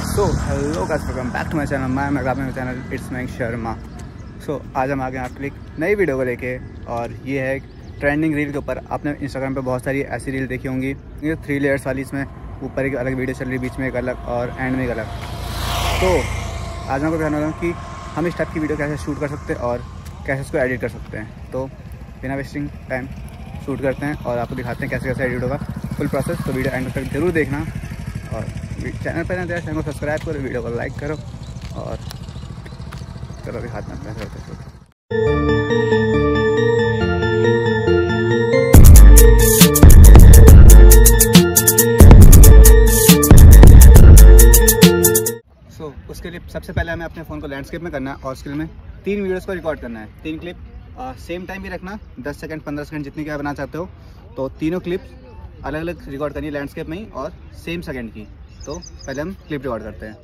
So hello guys, welcome back to my channel. मैं channel it's मैं शर्मा। आज हम आ गए आपके लिए एक नई वीडियो को लेके, और ये है ट्रेंडिंग रील के ऊपर। आपने इंस्टाग्राम पे बहुत सारी ऐसी रील देखी होंगी, ये 3 लेयर्स वाली। इसमें ऊपर एक अलग वीडियो चल रही है, बीच में एक अलग और एंड में एक अलग। तो आज मैं आपको बताने वाला हूँ कि हम इस टाइप की वीडियो कैसे शूट कर सकते हैं और कैसे इसको एडिट कर सकते हैं। तो बिना वेस्टिंग टाइम शूट करते हैं और आपको दिखाते हैं कैसे कैसे एडिट होगा फुल प्रोसेस। तो वीडियो एंड तक जरूर देखना, और चैनल पर नया चैनल को सब्सक्राइब करो, वीडियो को लाइक करो, और चलो दिखाते हैं कैसे करते हैं। उसके लिए सबसे पहले हमें अपने फ़ोन को लैंडस्केप में करना है, और उसके लिए हमें 3 वीडियोस को रिकॉर्ड करना है। 3 क्लिप सेम टाइम भी रखना, 10 सेकंड 15 सेकंड जितनी क्या बना चाहते हो। तो तीनों क्लिप्स अलग अलग रिकॉर्ड करनी है लैंडस्केप में ही, और सेम सेकंड की। तो पहले हम क्लिप रिकॉर्ड करते हैं।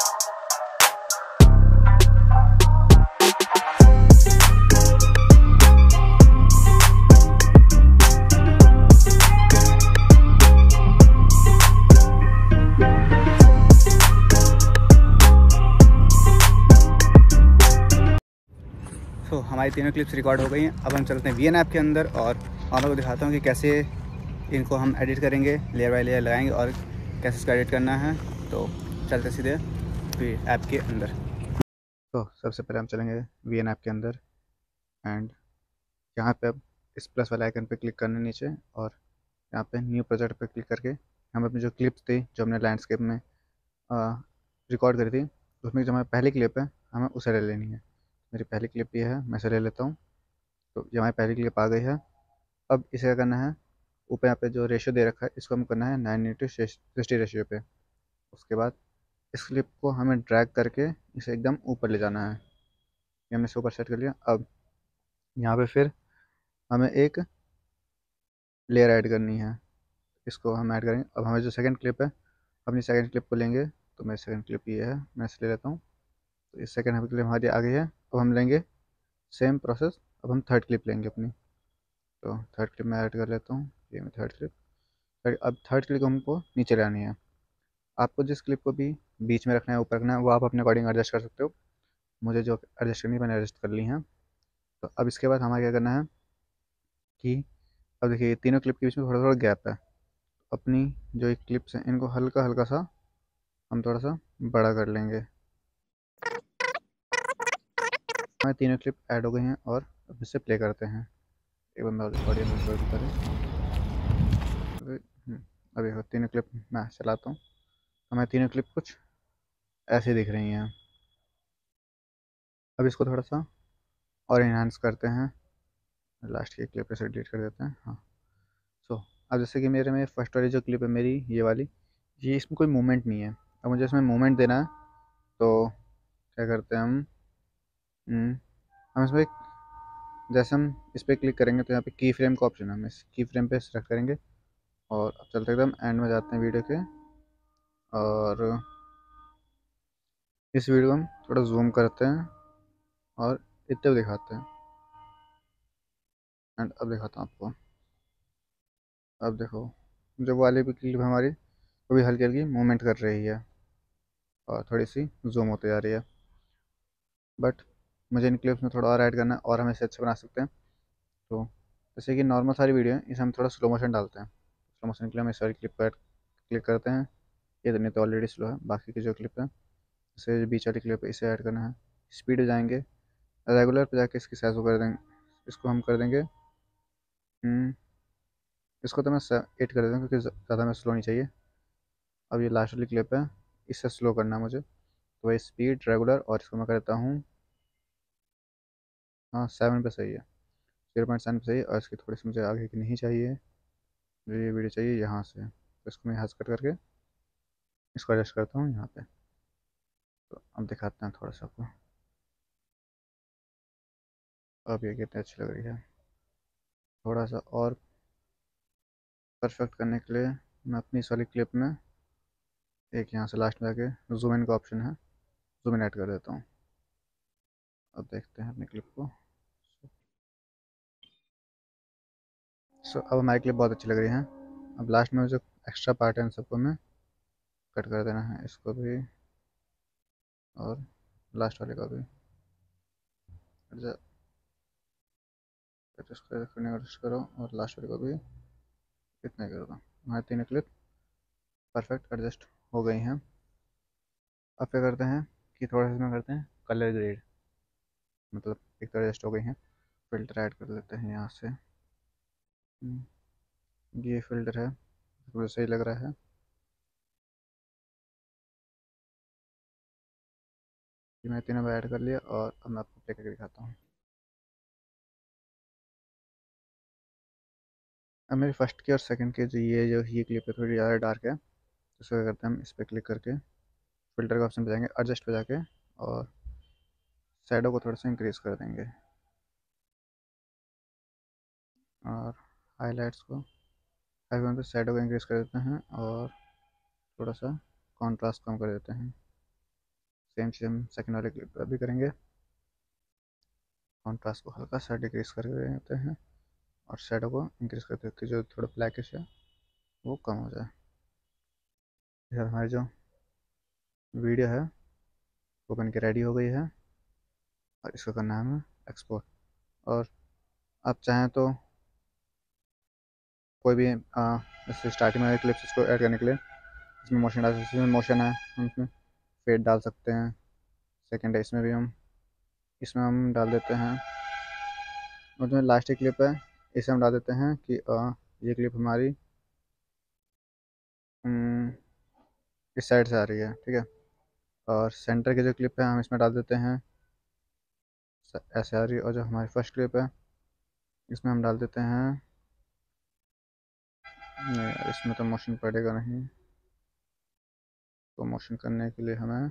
हमारी तीनों क्लिप्स रिकॉर्ड हो गई हैं। अब हम चलते हैं वीएन ऐप के अंदर, और आप लोगों को दिखाता हूँ कि कैसे इनको हम एडिट करेंगे, लेयर बाय लेयर लगाएंगे, और कैसे इसको एडिट करना है। तो चलते सीधे ऐप के अंदर। तो सबसे पहले हम चलेंगे वीएन ऐप के अंदर, एंड यहाँ पे अब इस प्लस वाले आइकन पे क्लिक करना नीचे, और यहाँ पे न्यू प्रोजेक्ट पे क्लिक करके हम अपनी जो क्लिप्स थी, जो हमने लैंडस्केप में रिकॉर्ड करी थी, उसमें जो हमारी पहली क्लिप है हमें उसे ले लेनी है। मेरी पहली क्लिप ये है, मैं इसे ले लेता हूँ। तो ये हमारी पहली क्लिप आ गई है। अब इसे क्या करना है, ऊपर यहाँ पे जो रेशियो दे रखा है इसको हम करना है 9:60 रेशियो पे। उसके बाद इस क्लिप को हमें ड्रैग करके इसे एकदम ऊपर ले जाना है। ये हमने इसे ऊपर सेट कर लिया। अब यहाँ पे फिर हमें एक लेयर ऐड करनी है, इसको हम ऐड करेंगे। अब हमें जो सेकंड क्लिप है, अपनी सेकंड क्लिप को लेंगे। तो मेरी सेकंड क्लिप ये है, मैं इसे ले लेता हूँ। तो इस सेकंड क्लिप हमारी आ गई है। अब हम लेंगे सेम प्रोसेस, अब हम थर्ड क्लिप लेंगे अपनी। तो थर्ड क्लिप में ऐड कर लेता हूँ, ये मेरी थर्ड क्लिप। अब थर्ड क्लिप हमको नीचे लानी है। आपको जिस क्लिप को भी बीच में रखना है, ऊपर रखना है, वो आप अपने अकॉर्डिंग एडजस्ट कर सकते हो। मुझे जो एडजस्ट करनी है मैंने एडजस्ट कर ली है। तो अब इसके बाद हमें क्या करना है कि अब देखिए तीनों क्लिप के बीच में थोड़ा थोड़ा गैप है। अपनी जो एक क्लिप्स हैं इनको हल्का हल्का सा हम थोड़ा सा बड़ा कर लेंगे। हमारे तीनों क्लिप ऐड हो गई हैं, और अब इसे प्ले करते हैं। एक बार मैं ऑडियंस करें। अब देखो तीनों क्लिप मैं चलाता हूँ, हमें तीनों क्लिप कुछ ऐसे दिख रही हैं। अब इसको थोड़ा सा और इन्हांस करते हैं, लास्ट की क्लिप से डिलीट कर देते हैं। हाँ, सो अब जैसे कि मेरे में फर्स्ट वाली जो क्लिप है मेरी, ये वाली, ये इसमें कोई मूवमेंट नहीं है। अब मुझे इसमें मूवमेंट देना है, तो क्या करते हैं हम इसमें जैसे हम इस पर क्लिक करेंगे तो यहाँ पे की फ्रेम का ऑप्शन है, हम इस की फ्रेम पे सेलेक्ट करेंगे। और अब चलते एकदम एंड में जाते हैं वीडियो के, और इस वीडियो को हम थोड़ा जूम करते हैं और इतने दिखाते हैं। एंड अब दिखाता हूँ आपको। अब देखो जो वाली भी क्लिप हमारी, वो भी हल्की हल्की मूवमेंट कर रही है और थोड़ी सी जूम होती जा रही है। बट मुझे इन क्लिप्स में थोड़ा और ऐड करना है, और हम इसे अच्छे बना सकते हैं। तो जैसे कि नॉर्मल सारी वीडियो है, इसे हम थोड़ा स्लो मोशन डालते हैं। स्लो मोशन के लिए हम इस सारी क्लिप पर क्लिक करते हैं। ये तो नहीं तो ऑलरेडी स्लो है, बाकी की जो क्लिप है, जैसे जो बीच वाली क्लिप है, इसे ऐड करना है। स्पीड जाएंगे, रेगुलर पे जाके इसकी साइज को कर देंगे, इसको हम कर देंगे इसको तो मैं 8 कर देता हूँ, क्योंकि ज़्यादा में स्लो नहीं चाहिए। अब ये लास्ट वाली क्लिप है, इससे स्लो करना है मुझे। तो वही स्पीड रेगुलर, और इसको मैं करता हूँ, हाँ 7 पे सही है, 0.7 पे सही है। और इसकी थोड़ी सी मुझे आगे की नहीं चाहिए, मुझे ये वीडियो चाहिए यहाँ से। तो इसको मैं यहाँ से कट करके इसको एडजस्ट करता हूँ यहाँ पे। तो अब दिखाते हैं थोड़ा सा आपको, अब ये कितनी अच्छी लग रही है। थोड़ा सा और परफेक्ट करने के लिए मैं अपनी इस वाली क्लिप में एक यहाँ से लास्ट में जाके जूम इन का ऑप्शन है, जूम इन ऐड कर देता हूँ। अब देखते हैं अपनी क्लिप को। अब हमारी क्लिप बहुत अच्छी लग रही है। अब लास्ट में जो एक्स्ट्रा पार्ट है इन सबको हमें कट कर देना है, इसको भी और लास्ट वाले का भी एडजस्ट करो और लास्ट वाले को भी इतना कर दो। हमारे तीनों क्लिप परफेक्ट एडजस्ट हो गई हैं। अब क्या करते हैं कि थोड़ा सा इसमें करते हैं कलर ग्रेड, मतलब एक तो एडजस्ट हो गई हैं। फ़िल्टर ऐड कर लेते हैं यहाँ से। ये फ़िल्टर है, मुझे सही लग रहा है। ये मैं तीनों ऐड कर लिया और अब मैं आपको प्ले करके दिखाता हूँ। अब मेरी फर्स्ट की और सेकंड की ये क्लिप है थोड़ी ज़्यादा डार्क है, तो इसको क्या करते हैं हम इस पर क्लिक करके फ़िल्टर के ऑप्शन पे जाएंगे, एडजस्ट पे जाके और शैडो को थोड़ा सा इंक्रीज़ कर देंगे और हाईलाइट्स को हाई पे शैडो को इंक्रीज़ कर देते हैं और थोड़ा सा कॉन्ट्रास्ट कम कर देते हैं। सेम सेम सेकंड वाले क्लिप पर भी करेंगे। कॉन्ट्रास्ट को हल्का सा डिक्रीज़ कर देते हैं और शैडो को इंक्रीज़ कर देते हैं, जो थोड़ा ब्लैकिश है वो कम हो जाए। इधर हमारी जो वीडियो है वो बन के रेडी हो गई है और इसका करना है हमें एक्सपोर्ट। और आप चाहें तो कोई भी जैसे स्टार्टिंग में क्लिप्स इसको ऐड करने के लिए इसमें मोशन डाल सकते हैं, इसमें मोशन है हम इसमें फेड डाल सकते हैं। सेकंड है इसमें हम डाल देते हैं, और जो लास्ट क्लिप है इसे हम डाल देते हैं कि ये क्लिप हमारी इस साइड से आ रही है, ठीक है। और सेंटर की जो क्लिप है हम इसमें डाल देते हैं ऐसे आ रही है, और जो हमारी फर्स्ट क्लिप है इसमें हम डाल देते हैं, नहीं यार इसमें तो मोशन पड़ेगा नहीं, तो मोशन करने के लिए हमें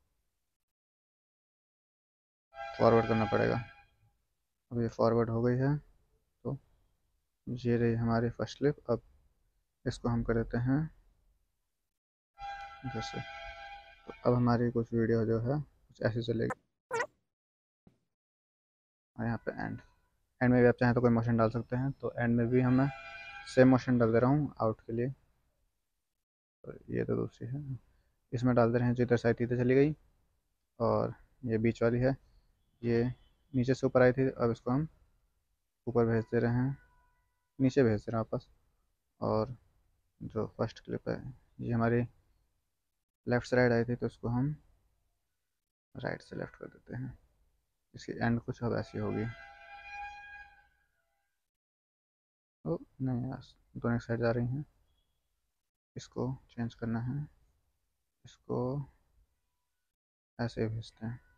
फॉरवर्ड करना पड़ेगा। अब ये फॉरवर्ड हो गई है, तो ये रही हमारी फर्स्ट क्लिप। अब इसको हम कर देते हैं जैसे, तो अब हमारी कुछ वीडियो जो है कुछ ऐसे चलेगी। और यहाँ पे एंड में भी आप चाहें तो कोई मोशन डाल सकते हैं, तो एंड में भी हमें सेम मोशन डाल दे रहा हूँ आउट के लिए। तो ये तो दूसरी है, इसमें डाल दे रहे हैं जो इधर साइड इधर चली गई, और ये बीच वाली है ये नीचे से ऊपर आई थी, अब इसको हम ऊपर भेज दे रहे हैं, नीचे भेज दे रहे हैं वापस। और जो फर्स्ट क्लिप है ये हमारी लेफ़्ट से राइट आई थी, तो इसको हम राइट से लेफ़्ट कर देते हैं। इसकी एंड कुछ अब ऐसी होगी। ओ नहीं यार दोनों साइड जा रही हैं, इसको चेंज करना है, इसको ऐसे भेजते हैं।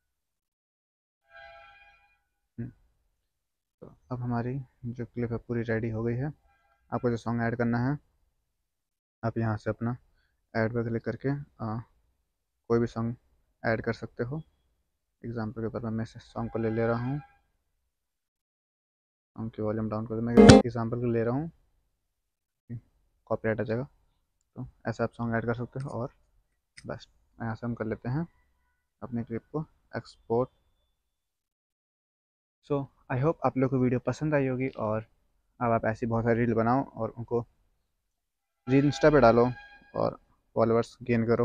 तो अब हमारी जो क्लिप है पूरी रेडी हो गई है। आपको जो सॉन्ग ऐड करना है आप यहाँ से अपना ऐड पर क्लिक करके कोई भी सॉन्ग ऐड कर सकते हो। एग्जाम्पल के ऊपर मैं इस सॉन्ग को ले ले रहा हूँ, सॉन्ग की वॉल्यूम डाउन कर दो, मैं एग्जाम्पल के ले रहा हूँ, कॉपीराइट आ जाएगा। तो ऐसा आप सॉन्ग ऐड कर सकते हो, और बस यहाँ से हम कर लेते हैं अपनी क्लिप को एक्सपोर्ट। सो आई होप आप लोग को वीडियो पसंद आई होगी, और अब आप ऐसी बहुत सारी रील बनाओ और उनको रील इंस्टा पे डालो और फॉलोअर्स गेन करो।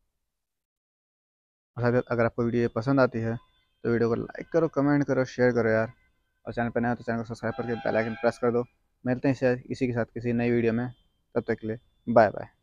और अगर आपको वीडियो पसंद आती है तो वीडियो को लाइक करो, कमेंट करो, शेयर करो यार। और चैनल पर नया हो तो चैनल को सब्सक्राइब करके बेल आइकन प्रेस कर दो। मिलते हैं इसी के साथ किसी नई वीडियो में, तब तक के लिए बाय बाय।